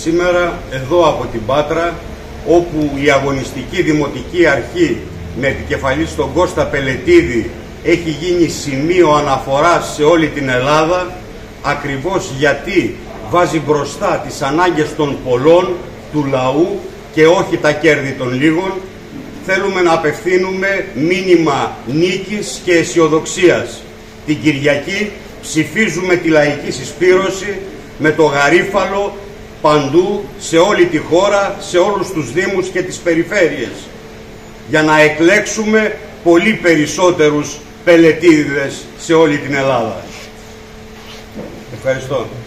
Σήμερα εδώ από την Πάτρα, όπου η αγωνιστική δημοτική αρχή με επικεφαλή στον Κώστα Πελετίδη έχει γίνει σημείο αναφοράς σε όλη την Ελλάδα, ακριβώς γιατί βάζει μπροστά τις ανάγκες των πολλών, του λαού και όχι τα κέρδη των λίγων, θέλουμε να απευθύνουμε μήνυμα νίκης και αισιοδοξίας. Την Κυριακή ψηφίζουμε τη λαϊκή συσπήρωση με το γαρίφαλο παντού, σε όλη τη χώρα, σε όλους τους δήμους και τις περιφέρειες, για να εκλέξουμε πολύ περισσότερους Πελετίδηδες σε όλη την Ελλάδα. Ευχαριστώ.